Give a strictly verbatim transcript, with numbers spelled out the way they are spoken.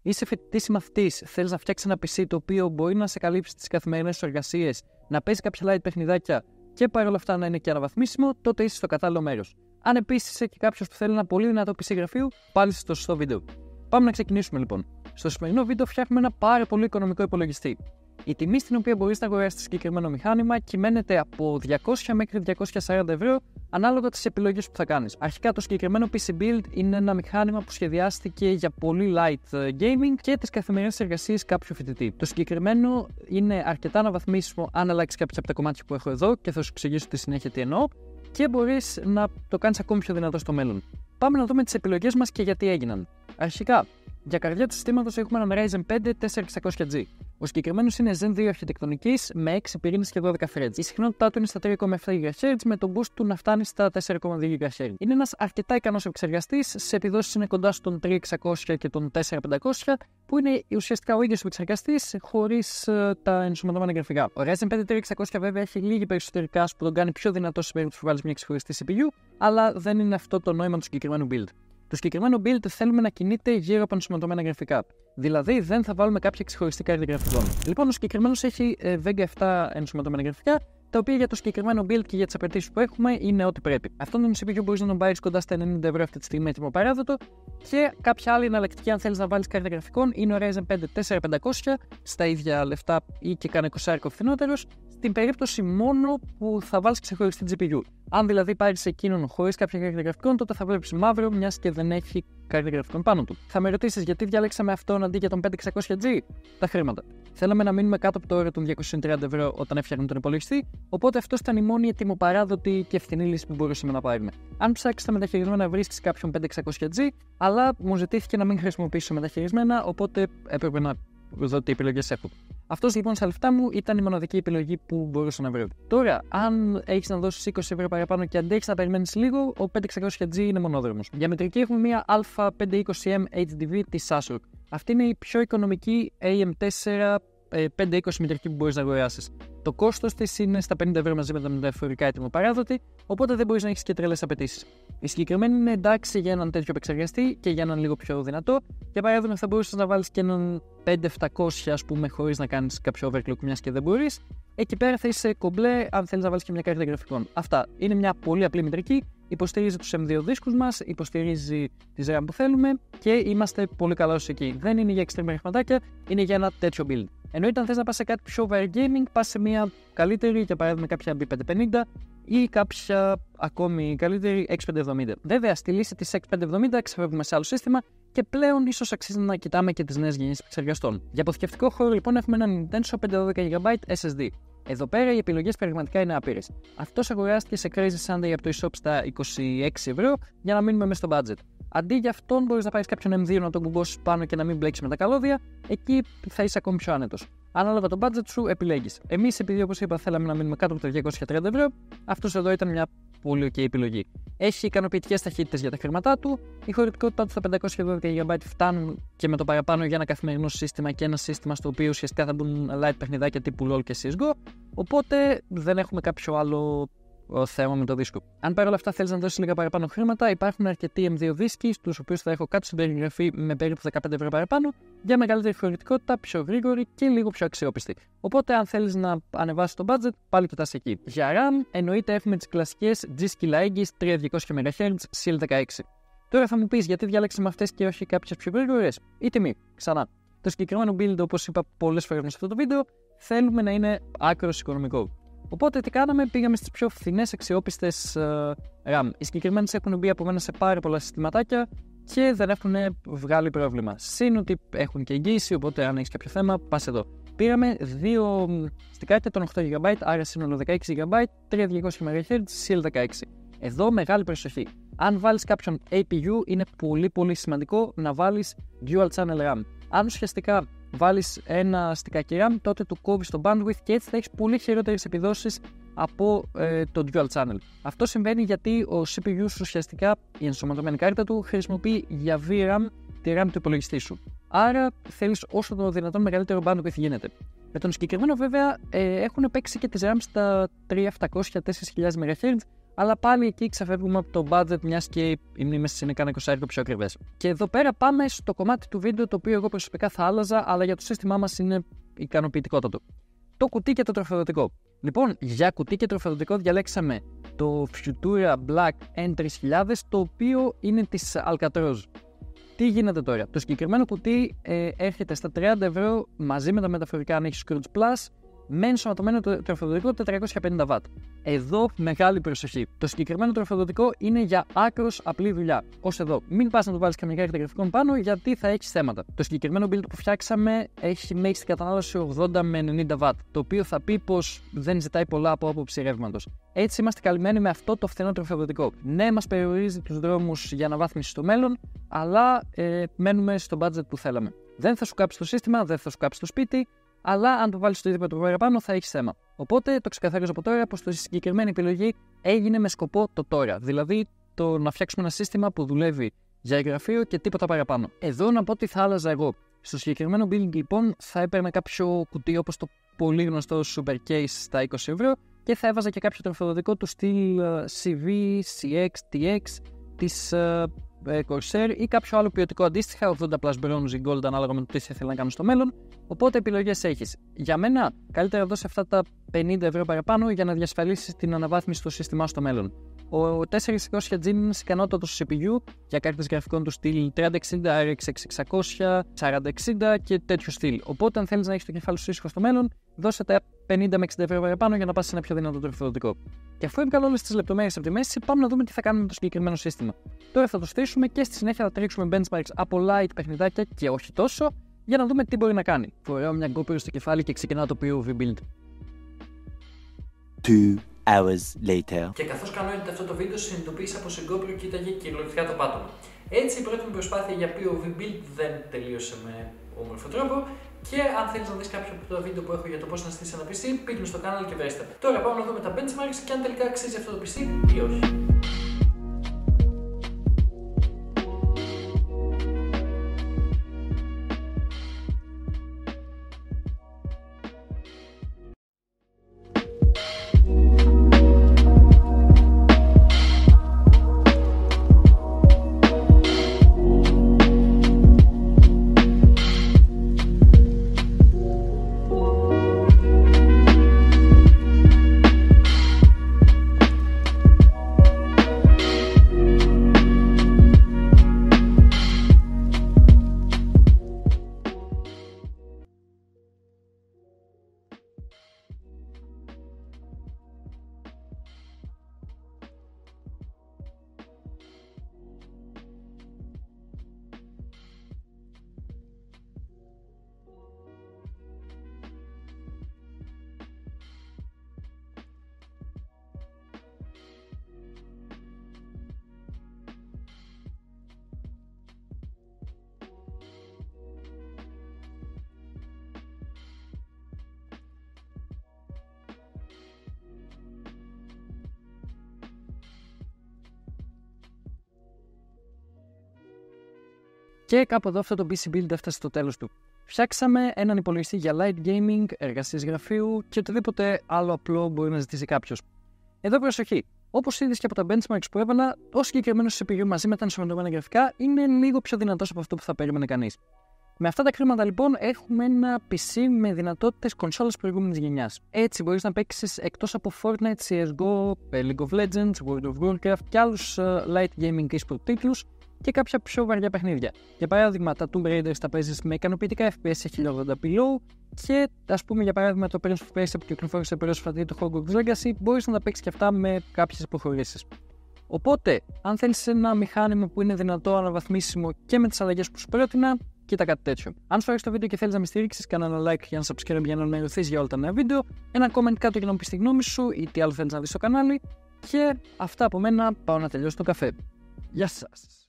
Είσαι φοιτητής ή μαθητής, θέλεις να φτιάξεις ένα πι σι το οποίο μπορεί να σε καλύψει τις καθημερινές σου εργασίες, να παίζει κάποια light παιχνιδάκια και παρόλα αυτά να είναι και αναβαθμίσιμο, τότε είσαι στο κατάλληλο μέρος. Αν επίσης είσαι και κάποιος που θέλει ένα πολύ δυνατό πι σι γραφείου, πάλι στο σωστό βίντεο. Πάμε να ξεκινήσουμε λοιπόν. Στο σημερινό βίντεο φτιάχνουμε ένα πάρα πολύ οικονομικό υπολογιστή. Η τιμή στην οποία μπορείς να αγοράσεις συγκεκριμένο μηχάνημα κυμαίνεται από διακόσια μέχρι διακόσια σαράντα ευρώ ανάλογα τις επιλογές που θα κάνεις. Αρχικά το συγκεκριμένο πι σι Build είναι ένα μηχάνημα που σχεδιάστηκε για πολύ light gaming και τις καθημερινές εργασίες κάποιου φοιτητή. Το συγκεκριμένο είναι αρκετά αναβαθμίσιμο αν αλλάξεις κάποια από τα κομμάτια που έχω εδώ και θα σου εξηγήσω στη συνέχεια τι εννοώ και μπορείς να το κάνεις ακόμη πιο δυνατό στο μέλλον. Πάμε να δούμε τις επιλογές μας και γιατί έγιναν. Αρχικά, για καρδιά του συστήματος έχουμε έναν Ryzen πέντε τέσσερα χιλιάδες εξακόσια τζι. Ο συγκεκριμένος είναι Zen δύο αρχιτεκτονικής με έξι πυρήνες και δώδεκα threads. Η συχνότητά του είναι στα τρία κόμμα επτά γιγαχέρτζ με τον boost του να φτάνει στα τέσσερα κόμμα δύο γιγαχέρτζ. Είναι ένας αρκετά ικανός επεξεργαστής, σε επιδόσεις είναι κοντά στον τρία χιλιάδες εξακόσια και τον τέσσερα χιλιάδες πεντακόσια, που είναι ουσιαστικά ο ίδιος επεξεργαστής χωρίς uh, τα ενσωματωμένα γραφικά. Ο Ryzen πέντε τρία χιλιάδες εξακόσια βέβαια έχει λίγη περιστατικά που τον κάνει πιο δυνατό σε περίπτωση που βάλεις μια ξεχωριστή σι πι γιου, αλλά δεν είναι αυτό το νόημα του συγκεκριμένου build. Το συγκεκριμένο build θέλουμε να κινείται γύρω από ενσωματωμένα γραφικά. Δηλαδή δεν θα βάλουμε κάποια ξεχωριστή κάρτα γραφικών. Λοιπόν, ο συγκεκριμένος έχει ε, Vega επτά ενσωματωμένα γραφικά, τα οποία για το συγκεκριμένο build και για τις απαιτήσεις που έχουμε είναι ό,τι πρέπει. Αυτόν τον σι πι γιου μπορείς να τον πάρεις κοντά στα ενενήντα ευρώ αυτή τη στιγμή έτοιμο παράδοτο και κάποια άλλη εναλλακτική, αν θέλεις να βάλεις κάρτα γραφικών, είναι ο Ryzen πέντε τέσσερα χιλιάδες πεντακόσια στα ίδια λεφτά ή και κανένα εικοσάρικο φθηνότερος, στην περίπτωση μόνο που θα βάλεις ξεχωριστή τζι πι γιου. Αν δηλαδή πάρεις εκείνον χωρίς κάποια κάρτα γραφικών, τότε θα βλέπεις μαύρο, μιας και δεν έχει κάρτα γραφικών πάνω του. Θα με ρωτήσεις γιατί διάλεξαμε αυτόν αντί για τον πέντε χιλιάδες εξακόσια τζι? Τα χρήματα. Θέλαμε να μείνουμε κάτω από το όριο των διακόσια τριάντα ευρώ όταν έφτιαχναμε τον υπολογιστή, οπότε αυτό ήταν η μόνη ετοιμοπαράδοτη και φθηνή λύση που μπορούσαμε να πάρουμε. Αν ψάξεις τα μεταχειρισμένα, βρίσκεις κάποιον πέντε χιλιάδες εξακόσια τζι, αλλά μου ζητήθηκε να μην χρησιμοποιήσω μεταχειρισμένα, οπότε έπρεπε να δω τι επιλογές έχω. Αυτός λοιπόν στα λεφτά μου ήταν η μοναδική επιλογή που μπορούσα να βρω. Τώρα, αν έχεις να δώσεις είκοσι ευρώ παραπάνω και αντέχεις να περιμένεις λίγο, ο πέντε χιλιάδες εξακόσια τζι είναι μονόδρομος. Για μετρική έχουμε μια Α πεντακόσια είκοσι εμ έιτς ντι βι της Asus. Αυτή είναι η πιο οικονομική έι εμ φορ πεντακόσια είκοσι μετρική που μπορείς να αγοράσεις. Το κόστος της είναι στα πενήντα ευρώ μαζί με τα μεταφορικά έτοιμο παράδοτη, οπότε δεν μπορείς να έχεις και τρελές απαιτήσεις. Η συγκεκριμένη είναι εντάξει για έναν τέτοιο επεξεργαστή και για έναν λίγο πιο δυνατό. Για παράδειγμα, θα μπορούσες να βάλεις και έναν πέντε χιλιάδες επτακόσια, ας πούμε, χωρίς να κάνεις κάποιο overclock, μιας και δεν μπορείς. Εκεί πέρα θα είσαι κομπλέ αν θέλεις να βάλεις και μια κάρτα γραφικών. Αυτά. Είναι μια πολύ απλή μετρική. Υποστηρίζει τους εμ δύο δίσκους μας, υποστηρίζει τις RAM που θέλουμε και είμαστε πολύ καλώς εκεί. Δεν είναι για extreme παιχνιδάκια, είναι για ένα τέτοιο build. Εννοείται αν θες να πας σε κάτι πιο over gaming, πας σε μια καλύτερη, για παράδειγμα κάποια μπι πεντακόσια πενήντα ή κάποια ακόμη καλύτερη έξι χιλιάδες πεντακόσια εβδομήντα. Βέβαια, στη λύση της έξι χιλιάδες πεντακόσια εβδομήντα ξεφεύγουμε σε άλλο σύστημα και πλέον ίσως αξίζει να κοιτάμε και τις νέες γενιές επεξεργαστών. Για αποθηκευτικό χώρο λοιπόν έχουμε ένα Nintendo πεντακόσια δώδεκα τζι μπι ες ες ντι. Εδώ πέρα οι επιλογές πραγματικά είναι άπειρες. Αυτός αγοράστηκε σε Crazy Sunday από το eShop στα είκοσι έξι ευρώ για να μείνουμε μέσα στο budget. Αντί για αυτόν, μπορείς να πάρεις κάποιον εμ δύο να τον κουμπώσεις πάνω και να μην μπλέξεις με τα καλώδια, εκεί θα είσαι ακόμη πιο άνετος. Ανάλογα το budget σου, επιλέγεις. Εμείς, επειδή όπως είπα, θέλαμε να μείνουμε κάτω από τα διακόσια τριάντα ευρώ, αυτός εδώ ήταν μια πολύ ok επιλογή. Έχει ικανοποιητικές ταχύτητες για τα χρήματά του, η χωρητικότητά του στα πεντακόσια δώδεκα τζι μπι φτάνουν και με το παραπάνω για ένα καθημερινό σύστημα και ένα σύστημα στο οποίο ουσιαστικά θα μπουν light παιχνιδάκια τύπου λολ και σι ες τζι ο, οπότε δεν έχουμε κάποιο άλλο θέμα με το δίσκο. Αν παρόλα αυτά θέλεις να δώσεις λίγα παραπάνω χρήματα, υπάρχουν αρκετοί εμ δύο δίσκοι, στους οποίους θα έχω κάτω στην περιγραφή με περίπου δεκαπέντε ευρώ παραπάνω, για μεγαλύτερη χωρητικότητα, πιο γρήγορη και λίγο πιο αξιόπιστη. Οπότε, αν θέλεις να ανεβάσεις το budget, πάλι κοιτάς εκεί. Για RAM, εννοείται έχουμε τις κλασικές G-Skill Aegis τρία χιλιάδες διακόσια μεγαχέρτζ σι ελ δεκαέξι. Τώρα θα μου πεις γιατί διάλεξαμε αυτές και όχι κάποιες πιο γρήγορες. Η τιμή, ξανά. Το συγκεκριμένο build, όπως είπα πολλές φορές σε αυτό το βίντεο, θέλουμε να είναι άκρως οικονομικό. Οπότε τι κάναμε, πήγαμε στις πιο φθηνές αξιόπιστες uh, RAM. Οι συγκεκριμένες έχουν μπει από μένα σε πάρα πολλά συστηματάκια και δεν έχουν βγάλει πρόβλημα. Συν ότι έχουν και εγγύηση, οπότε αν έχεις κάποιο θέμα, πας εδώ. Πήραμε δύο στικάκια των οκτώ τζι μπι, άρα σύνολο δεκαέξι τζι μπι, τρία χιλιάδες διακόσια μεγαχέρτζ σι ελ δεκαέξι. Εδώ μεγάλη προσοχή. Αν βάλεις κάποιον έι πι γιου, είναι πολύ πολύ σημαντικό να βάλεις Dual Channel RAM. Αν ουσιαστικά βάλεις ένα στικάκι RAM, τότε του κόβεις το bandwidth και έτσι θα έχεις πολύ χειρότερες επιδόσεις από ε, το Dual Channel. Αυτό συμβαίνει γιατί ο σι πι γιου σου ουσιαστικά, η ενσωματωμένη κάρτα του, χρησιμοποιεί για βι RAM τη RAM του υπολογιστή σου. Άρα θέλεις όσο το δυνατόν μεγαλύτερο bandwidth γίνεται. Με τον συγκεκριμένο βέβαια ε, έχουν παίξει και τις RAM στα τρία χιλιάδες επτακόσια με τέσσερις χιλιάδες μεγαχέρτζ, αλλά πάλι εκεί ξεφεύγουμε από το budget, μιας και οι μνήμες είναι κάνα είκοσι πιο ακριβές. Και εδώ πέρα πάμε στο κομμάτι του βίντεο το οποίο εγώ προσωπικά θα άλλαζα, αλλά για το σύστημά μας είναι ικανοποιητικότατο. Το κουτί και το τροφοδοτικό. Λοιπόν, για κουτί και τροφοδοτικό διαλέξαμε το Futura Black N τρεις χιλιάδες, το οποίο είναι της Alcatroz. Τι γίνεται τώρα? Το συγκεκριμένο κουτί ε, έρχεται στα τριάντα ευρώ μαζί με τα μεταφορικά αν έχει Scrooge Plus, με ενσωματωμένο το τροφοδοτικό τετρακόσια πενήντα βατ. Εδώ μεγάλη προσοχή. Το συγκεκριμένο τροφοδοτικό είναι για άκρως απλή δουλειά. Ως εδώ. Μην πας να του βάλεις καμιά κάρτα γραφικών πάνω, γιατί θα έχεις θέματα. Το συγκεκριμένο build που φτιάξαμε έχει μέγιστη κατανάλωση ογδόντα με ενενήντα βατ, το οποίο θα πει πως δεν ζητάει πολλά από άποψη ρεύματος. Έτσι είμαστε καλυμμένοι με αυτό το φθηνό τροφοδοτικό. Ναι, μας περιορίζει τους δρόμους για αναβάθμιση στο μέλλον, αλλά ε, μένουμε στο budget που θέλαμε. Δεν θα σου κάψει το σύστημα, δεν θα σου κάψει το σπίτι. Αλλά αν το βάλεις το ίδιο το παραπάνω θα έχεις θέμα. Οπότε το ξεκαθαρίζω από τώρα πως η συγκεκριμένη επιλογή έγινε με σκοπό το τώρα. Δηλαδή το να φτιάξουμε ένα σύστημα που δουλεύει για εγγραφείο και τίποτα παραπάνω. Εδώ να πω τι θα άλλαζα εγώ. Στο συγκεκριμένο build λοιπόν θα έπαιρνα κάποιο κουτί όπως το πολύ γνωστό Super Case στα είκοσι ευρώ και θα έβαζα και κάποιο τροφοδοτικό του στυλ σι βι, σι εξ, τι εξ της uh, Corsair ή κάποιο άλλο ποιοτικό αντίστοιχα, ογδόντα plus bronze ή gold ανάλογα με το τι θα ήθελα να κάνω στο μέλλον. Οπότε επιλογές έχεις. Για μένα, καλύτερα δώσει αυτά τα πενήντα ευρώ παραπάνω για να διασφαλίσεις την αναβάθμιση του σύστημα στο μέλλον. Ο τετρακόσια εξήντα τζι είναι ικανότατος σι πι γιου για κάρτες γραφικών του στυλ τριάντα εξήντα, αρ εξ εξακόσια, σαράντα εξήντα και τέτοιο στυλ. Οπότε, αν θέλεις να έχεις το κεφάλι σου ήσυχο στο μέλλον, δώσε τα πενήντα με εξήντα ευρώ παραπάνω για να πας σε ένα πιο δυνατό τροφοδοτικό. Και αφού έβγαλα όλες τις λεπτομέρειες από τη μέση, πάμε να δούμε τι θα κάνουμε με το συγκεκριμένο σύστημα. Τώρα θα το στήσουμε και στη συνέχεια θα τρίξουμε benchmarks από light παιχνιδάκια και όχι τόσο, για να δούμε τι μπορεί να κάνει. Φοράω μια GoPro στο κεφάλι και ξεκινάω το πι ο βι build. Two hours later. Και καθώς κάνω edit αυτό το βίντεο, συνειδητοποίησα πως η GoPro κοίταγε κυριολεκτικά το πάτωμα. Έτσι η πρώτη μου προσπάθεια για πι ο βι build δεν τελείωσε με όμορφο τρόπο. Και αν θέλεις να δεις κάποιο από τα βίντεο που έχω για το πώς να στήσεις ένα πι σι, πήγαινε στο κανάλι και βρέστε. Τώρα πάμε να δούμε τα benchmarks και αν τελικά αξίζει αυτό το πι σι ή όχι. Και κάπου εδώ αυτό το πι σι build έφτασε στο τέλος του. Φτιάξαμε έναν υπολογιστή για light gaming, εργασίες γραφείου και οτιδήποτε άλλο απλό μπορεί να ζητήσει κάποιος. Εδώ προσοχή. Όπως είδες και από τα benchmarks που έβαλα, ο συγκεκριμένος σι πι γιου μαζί με τα ενσωματωμένα γραφικά είναι λίγο πιο δυνατός από αυτό που θα περίμενε κανείς. Με αυτά τα χρήματα λοιπόν έχουμε ένα πι σι με δυνατότητες κονσόλας προηγούμενης γενιάς. Έτσι μπορείς να παίξεις εκτός από Fortnite, σι ες τζι, League of Legends, World of Warcraft και άλλους uh, light gaming e-sport τίτλους και κάποια πιο βαριά παιχνίδια. Για παράδειγμα, τα Tomb Raiders τα παίζεις με ικανοποιητικά εφ πι ες σε χίλια ογδόντα πι low και ας πούμε για παράδειγμα το Prince of Persia που κυκλοφόρησε πρόσφατα ή το Hogwarts Legacy μπορείς να τα παίξεις και αυτά με κάποιες υποχωρήσεις. Οπότε, αν θέλεις ένα μηχάνημα που είναι δυνατό, αναβαθμίσιμο και με τις αλλαγές που σου πρότεινα, κοίτα κάτι τέτοιο. Αν σου άρεσε το βίντεο και θέλεις να με στηρίξεις, κάνε ένα like για να subscribe για να ενημερωθείς για όλα τα νέα βίντεο, ένα comment κάτω για να μου πεις τη γνώμη σου ή τι άλλο θέλεις να δεις στο κανάλι και αυτά από μένα, πάω να τελειώσω το καφέ. Γεια σας!